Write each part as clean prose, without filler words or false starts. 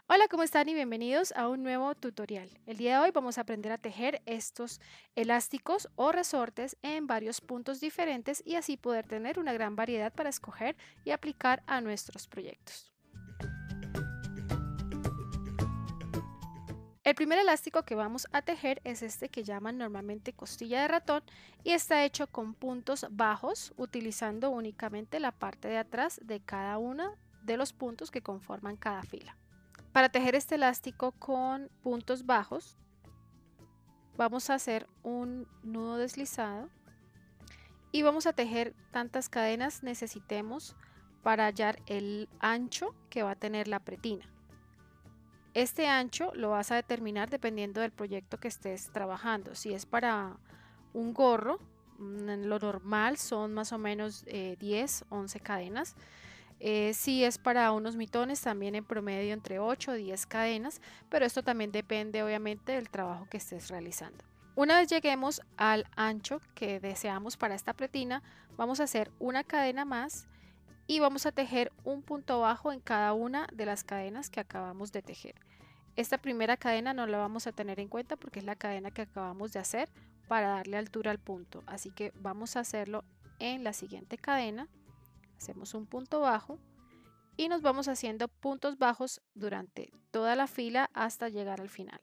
Hola, ¿cómo están? Y bienvenidos a un nuevo tutorial. El día de hoy vamos a aprender a tejer estos elásticos o resortes en varios puntos diferentes y así poder tener una gran variedad para escoger y aplicar a nuestros proyectos. El primer elástico que vamos a tejer es este que llaman normalmente costilla de ratón y está hecho con puntos bajos utilizando únicamente la parte de atrás de cada uno de los puntos que conforman cada fila. Para tejer este elástico con puntos bajos, vamos a hacer un nudo deslizado y vamos a tejer tantas cadenas necesitemos para hallar el ancho que va a tener la pretina. Este ancho lo vas a determinar dependiendo del proyecto que estés trabajando. Si es para un gorro, lo normal son más o menos 10, 11 cadenas. Si es para unos mitones, también en promedio entre 8 o 10 cadenas, pero esto también depende obviamente del trabajo que estés realizando. Una vez lleguemos al ancho que deseamos para esta pretina, vamos a hacer una cadena más y vamos a tejer un punto bajo en cada una de las cadenas que acabamos de tejer. Esta primera cadena no la vamos a tener en cuenta porque es la cadena que acabamos de hacer para darle altura al punto, así que vamos a hacerlo en la siguiente cadena. Hacemos un punto bajo y nos vamos haciendo puntos bajos durante toda la fila hasta llegar al final.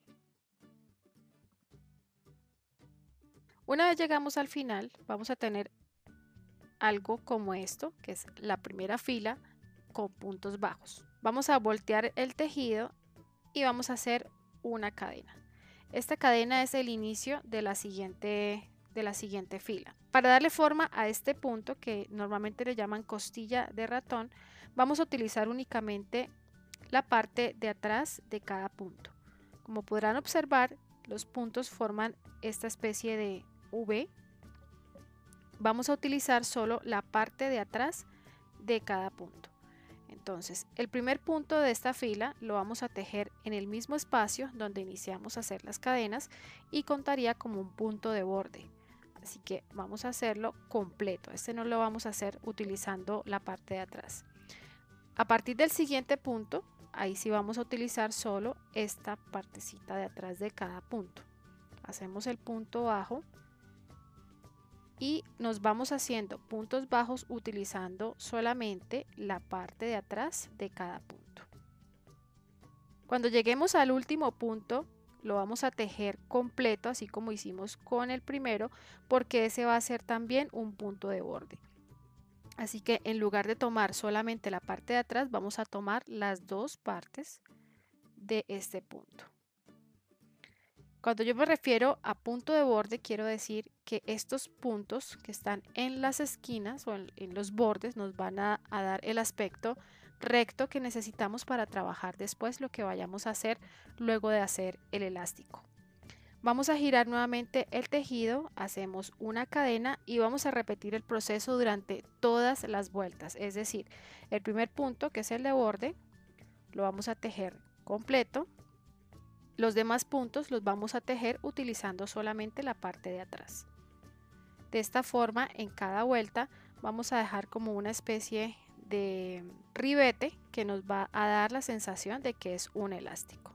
Una vez llegamos al final, vamos a tener algo como esto, que es la primera fila con puntos bajos. Vamos a voltear el tejido y vamos a hacer una cadena. Esta cadena es el inicio de la siguiente fila. Para darle forma a este punto, que normalmente le llaman costilla de ratón, vamos a utilizar únicamente la parte de atrás de cada punto. Como podrán observar, los puntos forman esta especie de V. Vamos a utilizar solo la parte de atrás de cada punto. Entonces, el primer punto de esta fila lo vamos a tejer en el mismo espacio donde iniciamos a hacer las cadenas y contaría como un punto de borde. Así que vamos a hacerlo completo. Este no lo vamos a hacer utilizando la parte de atrás. A partir del siguiente punto, ahí sí vamos a utilizar solo esta partecita de atrás de cada punto. Hacemos el punto bajo y nos vamos haciendo puntos bajos utilizando solamente la parte de atrás de cada punto. Cuando lleguemos al último punto, lo vamos a tejer completo, así como hicimos con el primero, porque ese va a ser también un punto de borde. Así que en lugar de tomar solamente la parte de atrás, vamos a tomar las dos partes de este punto. Cuando yo me refiero a punto de borde, quiero decir que estos puntos que están en las esquinas o en los bordes nos van a dar el aspecto recto que necesitamos para trabajar después lo que vayamos a hacer luego de hacer el elástico. Vamos a girar nuevamente el tejido, hacemos una cadena y vamos a repetir el proceso durante todas las vueltas. Es decir, el primer punto, que es el de borde, lo vamos a tejer completo. Los demás puntos los vamos a tejer utilizando solamente la parte de atrás. De esta forma, en cada vuelta vamos a dejar como una especie de ribete que nos va a dar la sensación de que es un elástico.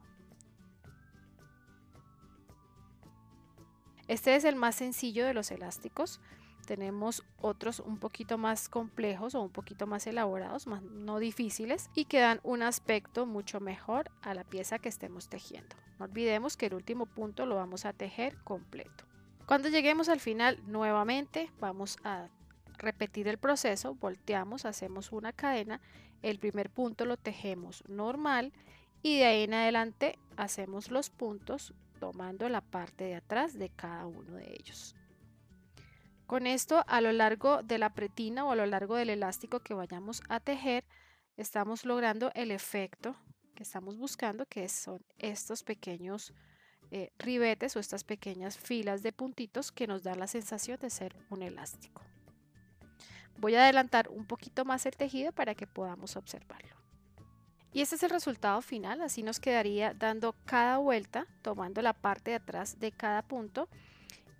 Este es el más sencillo de los elásticos. Tenemos otros un poquito más complejos o un poquito más elaborados, más no difíciles, y que dan un aspecto mucho mejor a la pieza que estemos tejiendo. No olvidemos que el último punto lo vamos a tejer completo. Cuando lleguemos al final, nuevamente vamos a repetir el proceso, volteamos, hacemos una cadena, el primer punto lo tejemos normal y de ahí en adelante hacemos los puntos tomando la parte de atrás de cada uno de ellos. Con esto, a lo largo de la pretina o a lo largo del elástico que vayamos a tejer, estamos logrando el efecto que estamos buscando, que son estos pequeños ribetes o estas pequeñas filas de puntitos que nos dan la sensación de ser un elástico. Voy a adelantar un poquito más el tejido para que podamos observarlo. Y este es el resultado final, así nos quedaría dando cada vuelta, tomando la parte de atrás de cada punto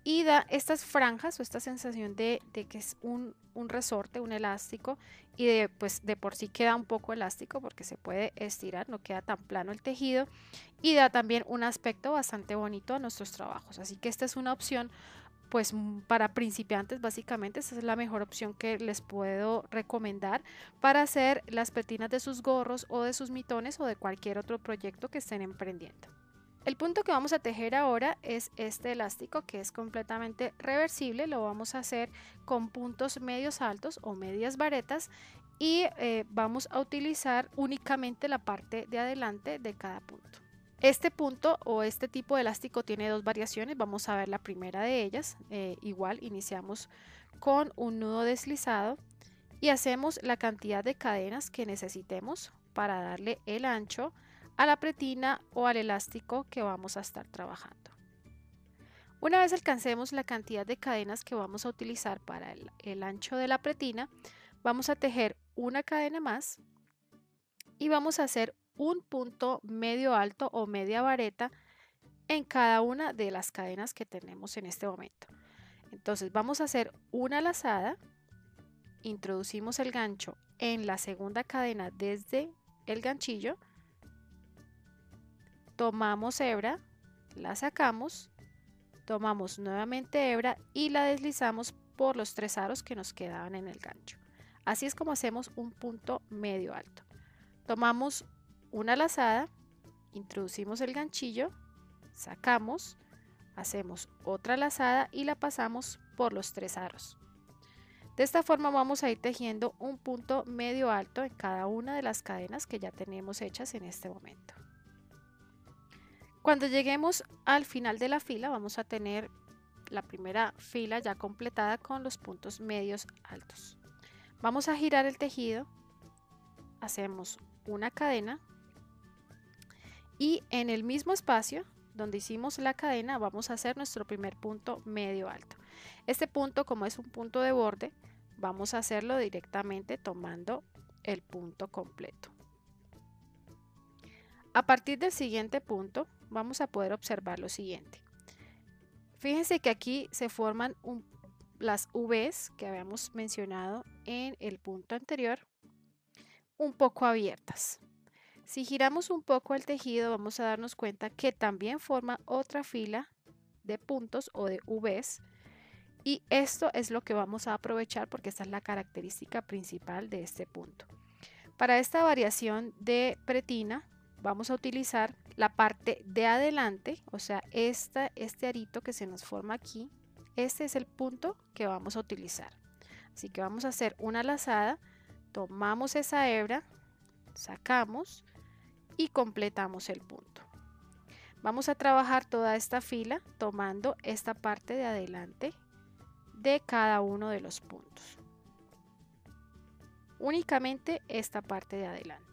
y da estas franjas o esta sensación de que es un resorte, un elástico, y pues de por sí queda un poco elástico porque se puede estirar, no queda tan plano el tejido, y da también un aspecto bastante bonito a nuestros trabajos. Así que esta es una opción pues para principiantes. Básicamente esta es la mejor opción que les puedo recomendar para hacer las pretinas de sus gorros o de sus mitones o de cualquier otro proyecto que estén emprendiendo. El punto que vamos a tejer ahora es este elástico, que es completamente reversible. Lo vamos a hacer con puntos medios altos o medias varetas, y vamos a utilizar únicamente la parte de adelante de cada punto. Este punto o este tipo de elástico tiene dos variaciones. Vamos a ver la primera de ellas. Igual iniciamos con un nudo deslizado y hacemos la cantidad de cadenas que necesitemos para darle el ancho a la pretina o al elástico que vamos a estar trabajando. Una vez alcancemos la cantidad de cadenas que vamos a utilizar para el ancho de la pretina, vamos a tejer una cadena más y vamos a hacer un punto medio alto o media vareta en cada una de las cadenas que tenemos en este momento. Entonces vamos a hacer una lazada, introducimos el gancho en la segunda cadena desde el ganchillo, tomamos hebra, la sacamos, tomamos nuevamente hebra y la deslizamos por los 3 aros que nos quedaban en el gancho. Así es como hacemos un punto medio alto. Tomamos una lazada, introducimos el ganchillo, sacamos, hacemos otra lazada y la pasamos por los 3 aros. De esta forma vamos a ir tejiendo un punto medio alto en cada una de las cadenas que ya tenemos hechas en este momento. Cuando lleguemos al final de la fila vamos a tener la primera fila ya completada con los puntos medios altos. Vamos a girar el tejido, hacemos una cadena y en el mismo espacio donde hicimos la cadena vamos a hacer nuestro primer punto medio alto. Este punto, como es un punto de borde, vamos a hacerlo directamente tomando el punto completo. A partir del siguiente punto vamos a poder observar lo siguiente. Fíjense que aquí se forman las V's que habíamos mencionado en el punto anterior, un poco abiertas. Si giramos un poco el tejido vamos a darnos cuenta que también forma otra fila de puntos o de V's, y esto es lo que vamos a aprovechar porque esta es la característica principal de este punto. Para esta variación de pretina vamos a utilizar la parte de adelante, o sea, este arito que se nos forma aquí, este es el punto que vamos a utilizar. Así que vamos a hacer una lazada, tomamos esa hebra, sacamos y completamos el punto. Vamos a trabajar toda esta fila tomando esta parte de adelante de cada uno de los puntos. Únicamente esta parte de adelante.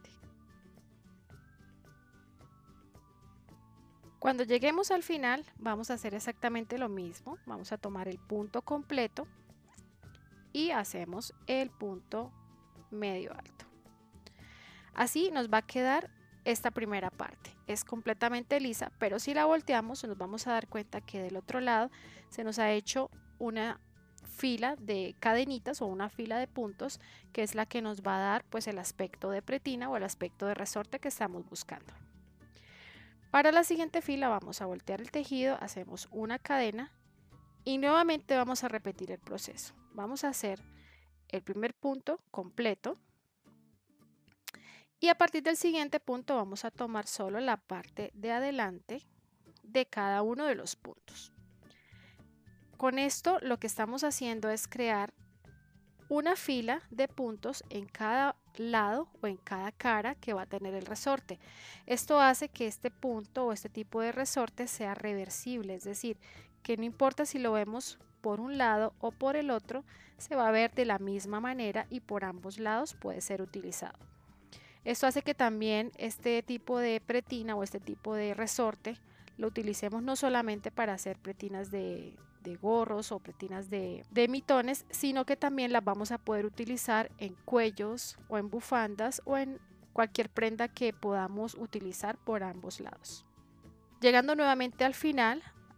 Cuando lleguemos al final vamos a hacer exactamente lo mismo. Vamos a tomar el punto completo y hacemos el punto medio alto. Así nos va a quedar esta primera parte. Es completamente lisa, pero si la volteamos nos vamos a dar cuenta que del otro lado se nos ha hecho una fila de cadenitas o una fila de puntos, que es la que nos va a dar pues el aspecto de pretina o el aspecto de resorte que estamos buscando. Para la siguiente fila vamos a voltear el tejido, hacemos una cadena y nuevamente vamos a repetir el proceso. Vamos a hacer el primer punto completo y a partir del siguiente punto vamos a tomar solo la parte de adelante de cada uno de los puntos. Con esto lo que estamos haciendo es crear una fila de puntos en cada lado o en cada cara que va a tener el resorte. Esto hace que este punto o este tipo de resorte sea reversible, es decir, que no importa si lo vemos por un lado o por el otro, se va a ver de la misma manera y por ambos lados puede ser utilizado. Esto hace que también este tipo de pretina o este tipo de resorte lo utilicemos no solamente para hacer pretinas de gorros o pretinas de mitones, sino que también las vamos a poder utilizar en cuellos o en bufandas o en cualquier prenda que podamos utilizar por ambos lados. Llegando nuevamente al final,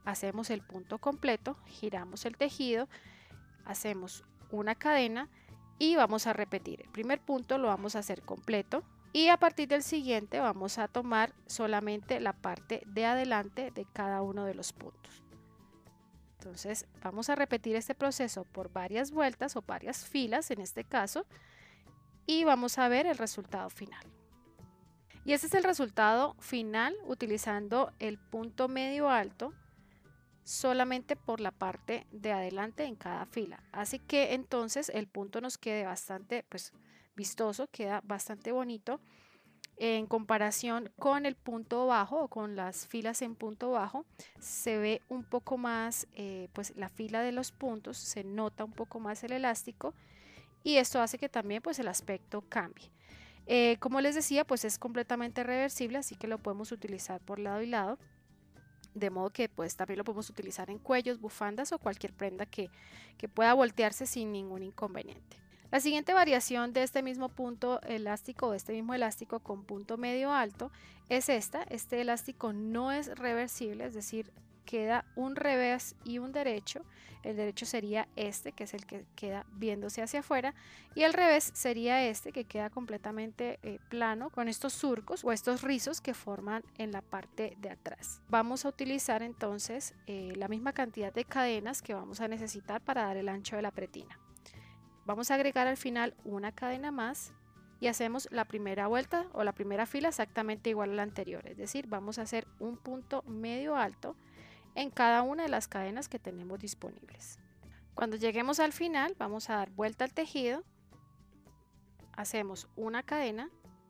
hacemos el punto completo, giramos el tejido, hacemos una cadena y vamos a repetir. El primer punto lo vamos a hacer completo y a partir del siguiente vamos a tomar solamente la parte de adelante de cada uno de los puntos. Entonces vamos a repetir este proceso por varias vueltas o varias filas en este caso y vamos a ver el resultado final. Y este es el resultado final utilizando el punto medio alto solamente por la parte de adelante en cada fila. Así que entonces el punto nos quede bastante vistoso, queda bastante bonito en comparación con el punto bajo o con las filas en punto bajo. Se ve un poco más la fila de los puntos, se nota un poco más el elástico y esto hace que también el aspecto cambie. Como les decía, es completamente reversible, así que lo podemos utilizar por lado y lado, de modo que también lo podemos utilizar en cuellos, bufandas o cualquier prenda que pueda voltearse sin ningún inconveniente. La siguiente variación de este mismo punto elástico o de este mismo elástico con punto medio alto es esta. Este elástico no es reversible, es decir, queda un revés y un derecho. El derecho sería este, que es el que queda viéndose hacia afuera, y el revés sería este, que queda completamente plano con estos surcos o estos rizos que forman en la parte de atrás. Vamos a utilizar entonces la misma cantidad de cadenas que vamos a necesitar para dar el ancho de la pretina. Vamos a agregar al final una cadena más y hacemos la primera vuelta o la primera fila exactamente igual a la anterior, es decir, vamos a hacer un punto medio alto en cada una de las cadenas que tenemos disponibles. Cuando lleguemos al final vamos a dar vuelta al tejido, hacemos una cadena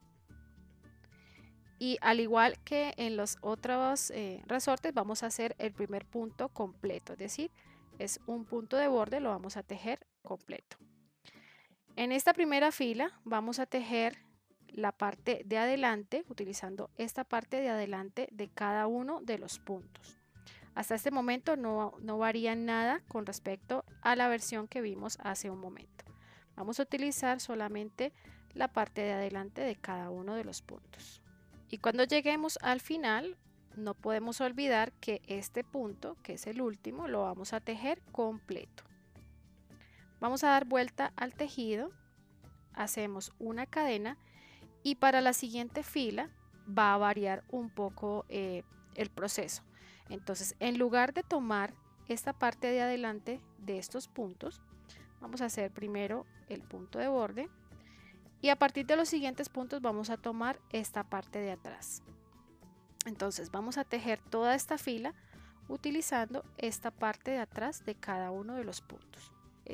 y al igual que en los otros resortes vamos a hacer el primer punto completo, es decir, es un punto de borde, lo vamos a tejer completo. En esta primera fila vamos a tejer la parte de adelante utilizando esta parte de adelante de cada uno de los puntos. Hasta este momento no varía nada con respecto a la versión que vimos hace un momento. Vamos a utilizar solamente la parte de adelante de cada uno de los puntos. Y cuando lleguemos al final, no podemos olvidar que este punto, que es el último, lo vamos a tejer completo. Vamos a dar vuelta al tejido, hacemos una cadena y para la siguiente fila va a variar un poco el proceso. Entonces, en lugar de tomar esta parte de adelante de estos puntos, vamos a hacer primero el punto de borde y a partir de los siguientes puntos vamos a tomar esta parte de atrás. Entonces, vamos a tejer toda esta fila utilizando esta parte de atrás de cada uno de los puntos.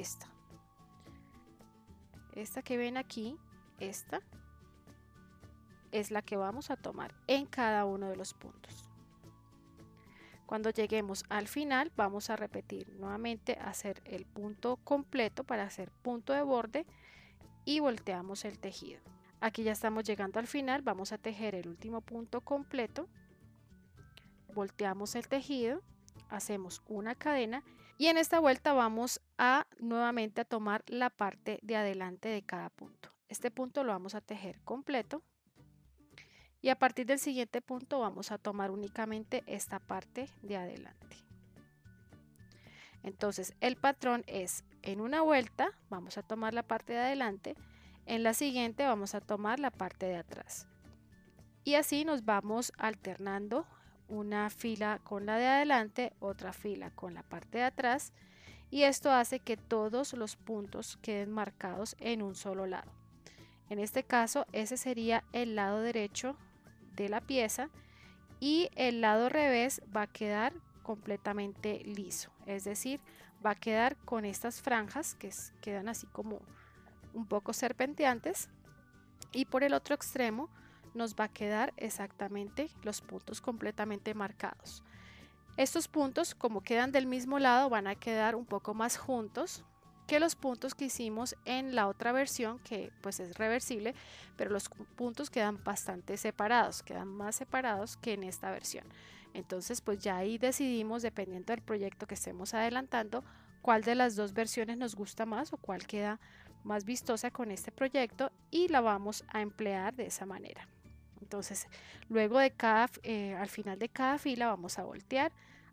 Esta que ven aquí, esta es la que vamos a tomar en cada uno de los puntos. Cuando lleguemos al final vamos a repetir nuevamente, hacer el punto completo para hacer punto de borde y volteamos el tejido. Aquí ya estamos llegando al final, vamos a tejer el último punto completo, volteamos el tejido, hacemos una cadena y en esta vuelta vamos a nuevamente a tomar la parte de adelante de cada punto. Este punto lo vamos a tejer completo. Y a partir del siguiente punto vamos a tomar únicamente esta parte de adelante. Entonces el patrón es en una vuelta vamos a tomar la parte de adelante, en la siguiente vamos a tomar la parte de atrás. Y así nos vamos alternando una fila con la de adelante, otra fila con la parte de atrás y esto hace que todos los puntos queden marcados en un solo lado. En este caso ese sería el lado derecho de la pieza y el lado revés va a quedar completamente liso, es decir, va a quedar con estas franjas que quedan así como un poco serpenteantes y por el otro extremo nos va a quedar exactamente los puntos completamente marcados. Estos puntos, como quedan del mismo lado, van a quedar un poco más juntos que los puntos que hicimos en la otra versión, que es reversible, pero los puntos quedan bastante separados, quedan más separados que en esta versión. Entonces ya ahí decidimos, dependiendo del proyecto que estemos adelantando, cuál de las dos versiones nos gusta más o cuál queda más vistosa con este proyecto y la vamos a emplear de esa manera. Entonces luego de al final de cada fila vamos a voltear,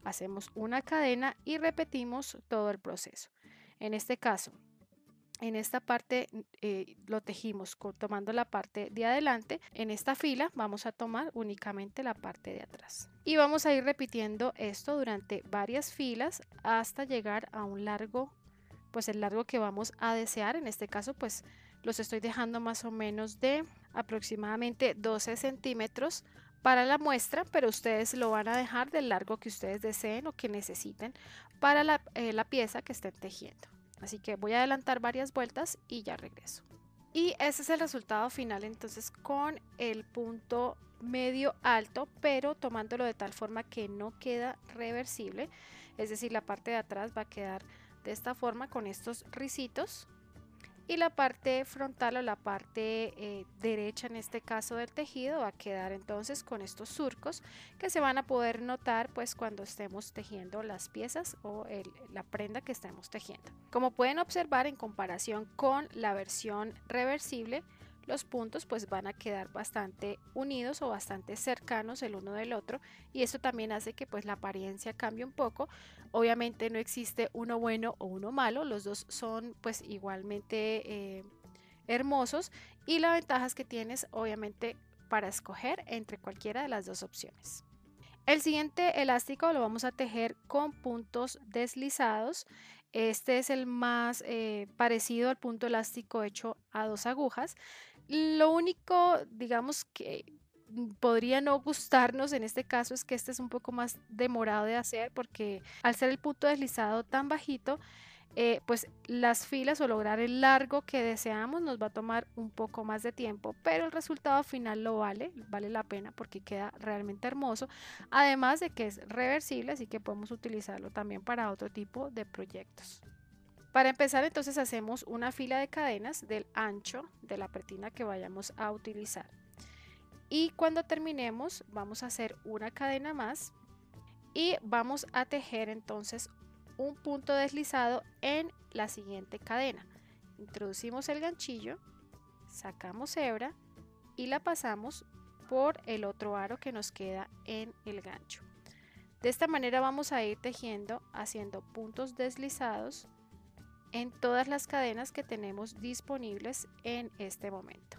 hacemos una cadena y repetimos todo el proceso. En este caso, en esta parte lo tejimos tomando la parte de adelante. En esta fila vamos a tomar únicamente la parte de atrás. Y vamos a ir repitiendo esto durante varias filas hasta llegar a un largo, pues el largo que vamos a desear. En este caso, pues los estoy dejando más o menos de aproximadamente 12 centímetros para la muestra, pero ustedes lo van a dejar del largo que ustedes deseen o que necesiten para la pieza que estén tejiendo. Así que voy a adelantar varias vueltas y ya regreso. Y ese es el resultado final entonces con el punto medio alto, pero tomándolo de tal forma que no queda reversible. Es decir, la parte de atrás va a quedar de esta forma con estos ricitos. Y la parte frontal o la parte derecha en este caso del tejido va a quedar entonces con estos surcos que se van a poder notar pues cuando estemos tejiendo las piezas o la prenda que estemos tejiendo. Como pueden observar, en comparación con la versión reversible, los puntos pues van a quedar bastante unidos o bastante cercanos el uno del otro, y eso también hace que pues la apariencia cambie un poco. Obviamente no existe uno bueno o uno malo, los dos son pues igualmente hermosos, y la ventaja es que tienes obviamente para escoger entre cualquiera de las dos opciones. El siguiente elástico lo vamos a tejer con puntos deslizados. Este es el más parecido al punto elástico hecho a 2 agujas. Lo único, digamos, que podría no gustarnos en este caso es que este es un poco más demorado de hacer, porque al ser el punto deslizado tan bajito, pues las filas o lograr el largo que deseamos nos va a tomar un poco más de tiempo, pero el resultado final lo vale la pena porque queda realmente hermoso, además de que es reversible, así que podemos utilizarlo también para otro tipo de proyectos. Para empezar, entonces hacemos una fila de cadenas del ancho de la pretina que vayamos a utilizar, y cuando terminemos vamos a hacer una cadena más y vamos a tejer entonces un punto deslizado en la siguiente cadena. Introducimos el ganchillo, sacamos hebra y la pasamos por el otro aro que nos queda en el gancho. De esta manera vamos a ir tejiendo haciendo puntos deslizados en todas las cadenas que tenemos disponibles en este momento.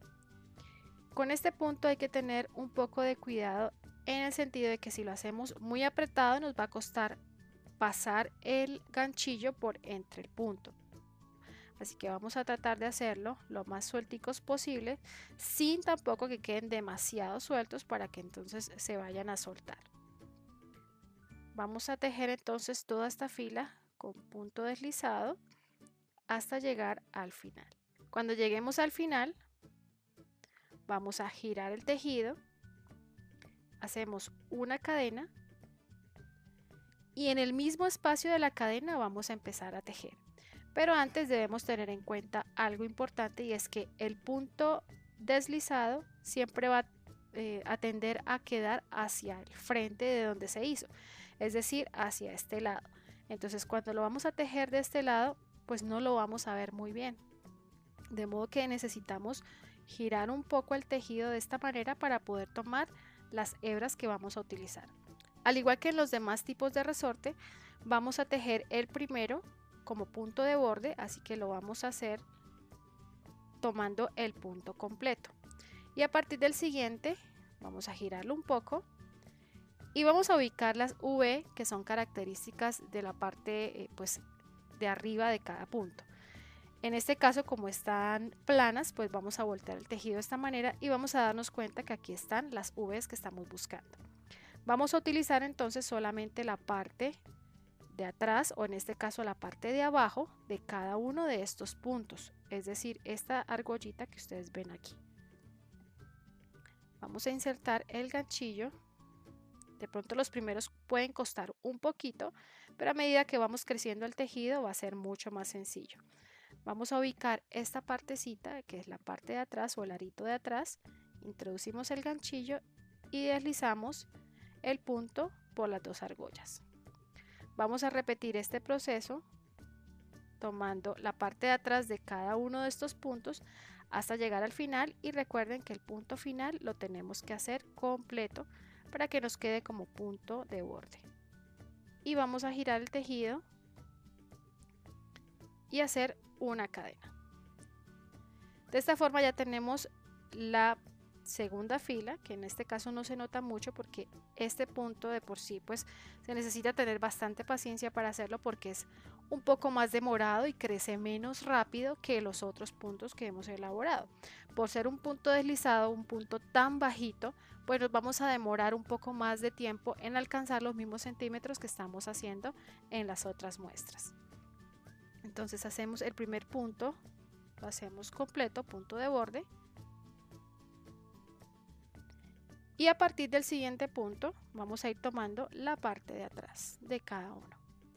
Con este punto hay que tener un poco de cuidado en el sentido de que si lo hacemos muy apretado nos va a costar pasar el ganchillo por entre el punto. Así que vamos a tratar de hacerlo lo más suelticos posible, sin tampoco que queden demasiado sueltos para que entonces se vayan a soltar. Vamos a tejer entonces toda esta fila con punto deslizado hasta llegar al final. Cuando lleguemos al final, vamos a girar el tejido, hacemos una cadena y en el mismo espacio de la cadena vamos a empezar a tejer. Pero antes debemos tener en cuenta algo importante, y es que el punto deslizado siempre va a tender a quedar hacia el frente de donde se hizo, es decir, hacia este lado. Entonces cuando lo vamos a tejer de este lado, pues no lo vamos a ver muy bien. De modo que necesitamos girar un poco el tejido de esta manera para poder tomar las hebras que vamos a utilizar. Al igual que en los demás tipos de resorte, vamos a tejer el primero como punto de borde, así que lo vamos a hacer tomando el punto completo. Y a partir del siguiente vamos a girarlo un poco y vamos a ubicar las V, que son características de la parte pues de arriba de cada punto. En este caso, como están planas, pues vamos a voltear el tejido de esta manera y vamos a darnos cuenta que aquí están las V's que estamos buscando. Vamos a utilizar entonces solamente la parte de atrás, o en este caso la parte de abajo de cada uno de estos puntos, es decir, esta argollita que ustedes ven aquí. Vamos a insertar el ganchillo. De pronto los primeros pueden costar un poquito, pero a medida que vamos creciendo el tejido va a ser mucho más sencillo. Vamos a ubicar esta partecita que es la parte de atrás o el arito de atrás, introducimos el ganchillo y deslizamos el punto por las dos argollas. Vamos a repetir este proceso tomando la parte de atrás de cada uno de estos puntos hasta llegar al final, y recuerden que el punto final lo tenemos que hacer completo para que nos quede como punto de borde. y vamos a girar el tejido y hacer una cadena. De esta forma ya tenemos la segunda fila, que en este caso no se nota mucho porque este punto de por sí pues se necesita tener bastante paciencia para hacerlo, porque es un poco más demorado y crece menos rápido que los otros puntos que hemos elaborado. Por ser un punto deslizado, un punto tan bajito, pues nos vamos a demorar un poco más de tiempo en alcanzar los mismos centímetros que estamos haciendo en las otras muestras. Entonces hacemos el primer punto, lo hacemos completo, punto de borde. Y a partir del siguiente punto vamos a ir tomando la parte de atrás de cada uno.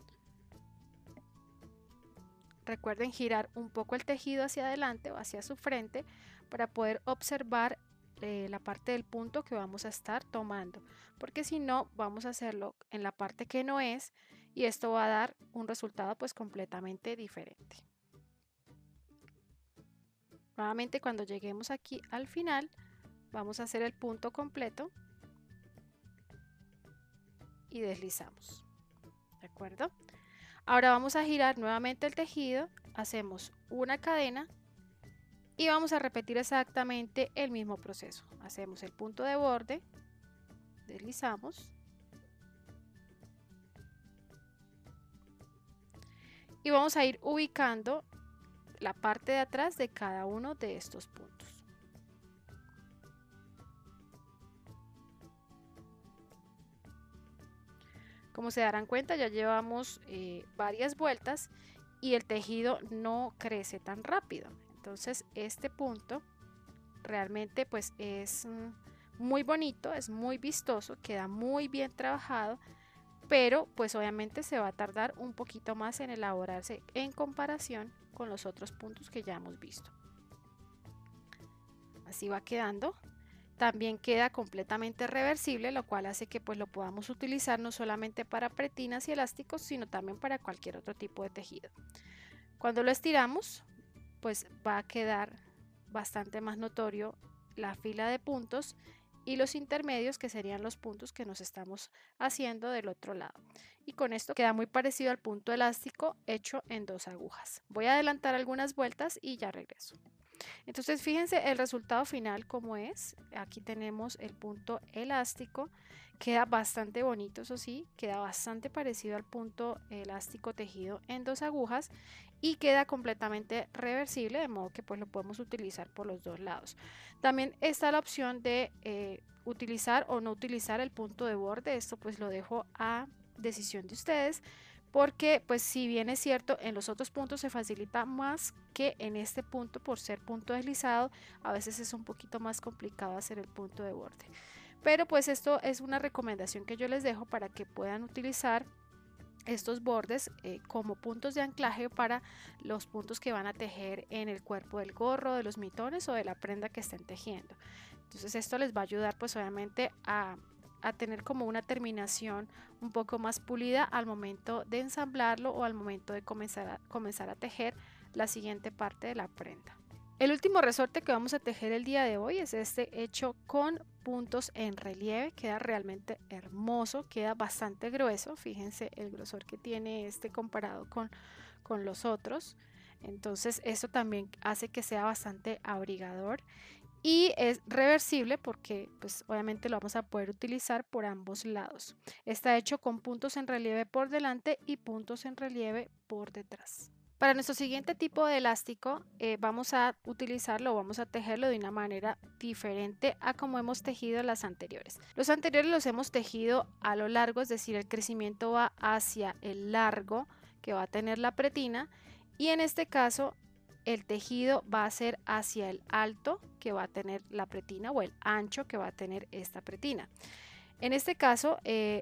Recuerden girar un poco el tejido hacia adelante o hacia su frente para poder observar la parte del punto que vamos a estar tomando, porque si no vamos a hacerlo en la parte que no es y esto va a dar un resultado pues completamente diferente. Nuevamente, cuando lleguemos aquí al final, vamos a hacer el punto completo y deslizamos, ¿de acuerdo? Ahora vamos a girar nuevamente el tejido, hacemos una cadena y vamos a repetir exactamente el mismo proceso. Hacemos el punto de borde, deslizamos y vamos a ir ubicando la parte de atrás de cada uno de estos puntos. Como se darán cuenta, ya llevamos varias vueltas y el tejido no crece tan rápido. Entonces este punto realmente pues es muy bonito, es muy vistoso, queda muy bien trabajado, pero pues obviamente se va a tardar un poquito más en elaborarse en comparación con los otros puntos que ya hemos visto. Así va quedando. También queda completamente reversible, lo cual hace que pues lo podamos utilizar no solamente para pretinas y elásticos, sino también para cualquier otro tipo de tejido. Cuando lo estiramos, pues va a quedar bastante más notorio la fila de puntos y los intermedios, que serían los puntos que nos estamos haciendo del otro lado. Y con esto queda muy parecido al punto elástico hecho en 2 agujas. Voy a adelantar algunas vueltas y ya regreso. Entonces fíjense el resultado final como es. Aquí tenemos el punto elástico, queda bastante bonito, eso sí, queda bastante parecido al punto elástico tejido en 2 agujas y queda completamente reversible, de modo que pues lo podemos utilizar por los dos lados. También está la opción de utilizar o no utilizar el punto de borde. Esto pues lo dejo a decisión de ustedes, porque pues si bien es cierto, en los otros puntos se facilita más que en este punto por ser punto deslizado, a veces es un poquito más complicado hacer el punto de borde. Pero pues esto es una recomendación que yo les dejo para que puedan utilizar estos bordes como puntos de anclaje para los puntos que van a tejer en el cuerpo del gorro, de los mitones o de la prenda que estén tejiendo. Entonces esto les va a ayudar pues obviamente a tener como una terminación un poco más pulida al momento de ensamblarlo o al momento de comenzar a tejer la siguiente parte de la prenda. El último resorte que vamos a tejer el día de hoy es este hecho con puntos en relieve. Queda realmente hermoso, queda bastante grueso. Fíjense el grosor que tiene este comparado con los otros. Entonces esto también hace que sea bastante abrigador. Y es reversible porque pues obviamente lo vamos a poder utilizar por ambos lados. Está hecho con puntos en relieve por delante y puntos en relieve por detrás. Para nuestro siguiente tipo de elástico vamos a utilizarlo, vamos a tejerlo de una manera diferente a como hemos tejido las anteriores. Los anteriores los hemos tejido a lo largo, es decir, el crecimiento va hacia el largo que va a tener la pretina, y en este caso el tejido va a ser hacia el alto que va a tener la pretina o el ancho que va a tener esta pretina. En este caso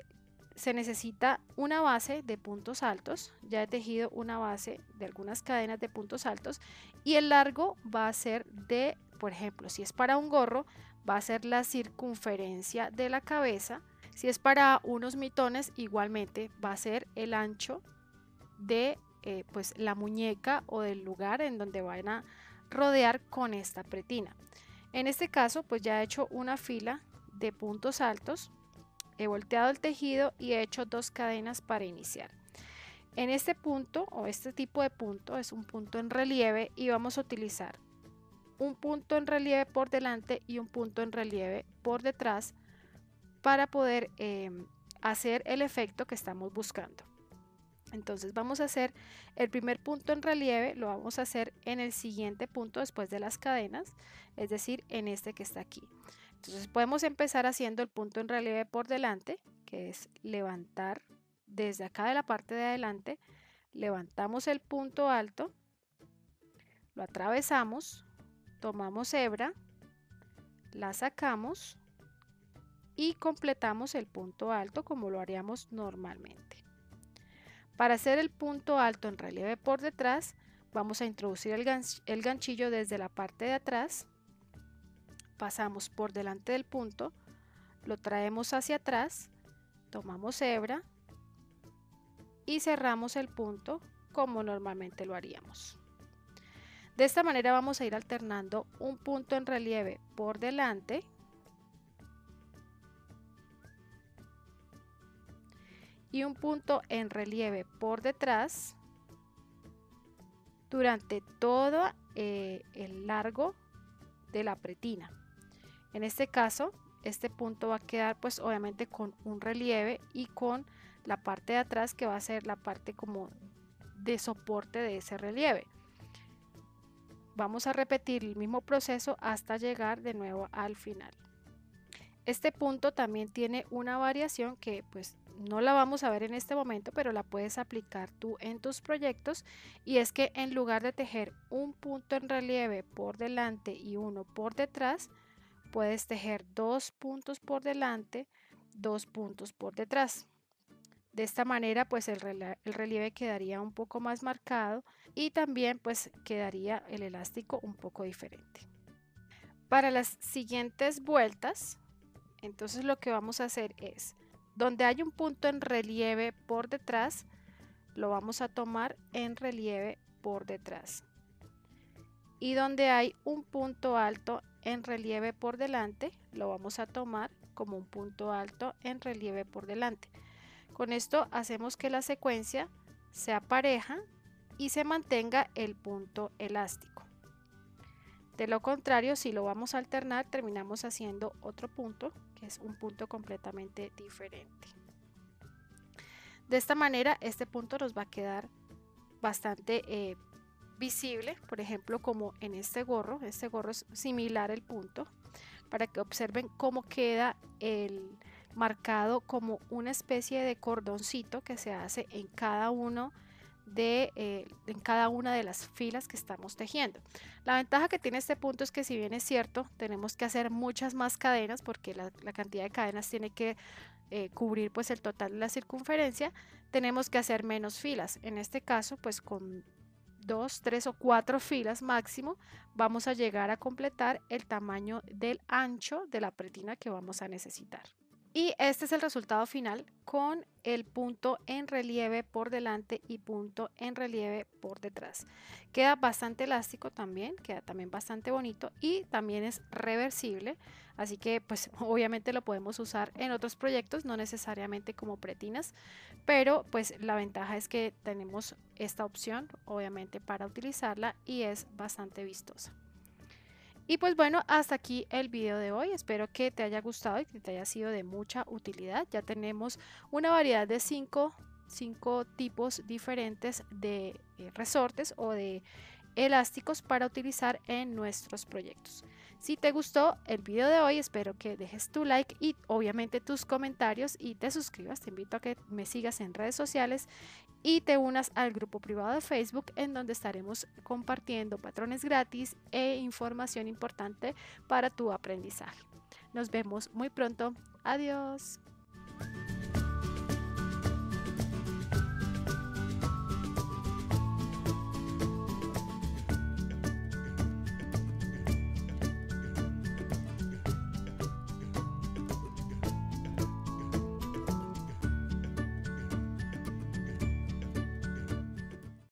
se necesita una base de puntos altos. Ya he tejido una base de algunas cadenas de puntos altos y el largo va a ser de, por ejemplo, si es para un gorro, va a ser la circunferencia de la cabeza. Si es para unos mitones, igualmente va a ser el ancho de pues la muñeca o del lugar en donde van a rodear con esta pretina. En este caso pues ya he hecho una fila de puntos altos. he volteado el tejido y he hecho 2 cadenas para iniciar. En este punto o este tipo de punto es un punto en relieve y vamos a utilizar un punto en relieve por delante y un punto en relieve por detrás para poder hacer el efecto que estamos buscando. Entonces vamos a hacer el primer punto en relieve, lo vamos a hacer en el siguiente punto después de las cadenas, es decir, en este que está aquí. Entonces podemos empezar haciendo el punto en relieve por delante, que es levantar desde acá de la parte de adelante, levantamos el punto alto, lo atravesamos, tomamos hebra, la sacamos y completamos el punto alto como lo haríamos normalmente. Para hacer el punto alto en relieve por detrás, vamos a introducir el ganchillo desde la parte de atrás, pasamos por delante del punto, lo traemos hacia atrás, tomamos hebra y cerramos el punto como normalmente lo haríamos. De esta manera vamos a ir alternando un punto en relieve por delante y un punto en relieve por detrás durante todo el largo de la pretina. En este caso, este punto va a quedar pues obviamente con un relieve y con la parte de atrás que va a ser la parte como de soporte de ese relieve. Vamos a repetir el mismo proceso hasta llegar de nuevo al final. Este punto también tiene una variación que pues no la vamos a ver en este momento, pero la puedes aplicar tú en tus proyectos, y es que en lugar de tejer un punto en relieve por delante y uno por detrás, puedes tejer 2 puntos por delante, 2 puntos por detrás. De esta manera pues el relieve quedaría un poco más marcado y también pues quedaría el elástico un poco diferente. Para las siguientes vueltas, entonces lo que vamos a hacer es, donde hay un punto en relieve por detrás, lo vamos a tomar en relieve por detrás. Y donde hay un punto alto en relieve por delante, lo vamos a tomar como un punto alto en relieve por delante. Con esto hacemos que la secuencia sea pareja y se mantenga el punto elástico. De lo contrario, si lo vamos a alternar, terminamos haciendo otro punto, que es un punto completamente diferente. De esta manera, este punto nos va a quedar bastante visible, por ejemplo, como en este gorro es similar el punto, para que observen cómo queda el marcado como una especie de cordoncito que se hace en cada una de las filas que estamos tejiendo. La ventaja que tiene este punto es que, si bien es cierto, tenemos que hacer muchas más cadenas porque la cantidad de cadenas tiene que cubrir pues el total de la circunferencia, tenemos que hacer menos filas. En este caso pues con 2, 3 o 4 filas máximo vamos a llegar a completar el tamaño del ancho de la pretina que vamos a necesitar. Y este es el resultado final con el punto en relieve por delante y punto en relieve por detrás. Queda bastante elástico también, queda también bastante bonito y también es reversible. Así que pues obviamente lo podemos usar en otros proyectos, no necesariamente como pretinas, pero pues la ventaja es que tenemos esta opción obviamente para utilizarla y es bastante vistosa. Y pues bueno, hasta aquí el video de hoy. Espero que te haya gustado y que te haya sido de mucha utilidad. Ya tenemos una variedad de 5 tipos diferentes de resortes o de elásticos para utilizar en nuestros proyectos. Si te gustó el video de hoy, espero que dejes tu like y obviamente tus comentarios y te suscribas. Te invito a que me sigas en redes sociales y te unas al grupo privado de Facebook, en donde estaremos compartiendo patrones gratis e información importante para tu aprendizaje. Nos vemos muy pronto. Adiós.